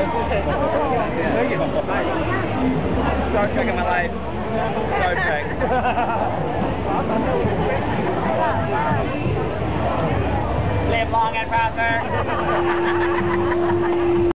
Thank you. Star Trek in my life. Star Trek. Live long and prosper.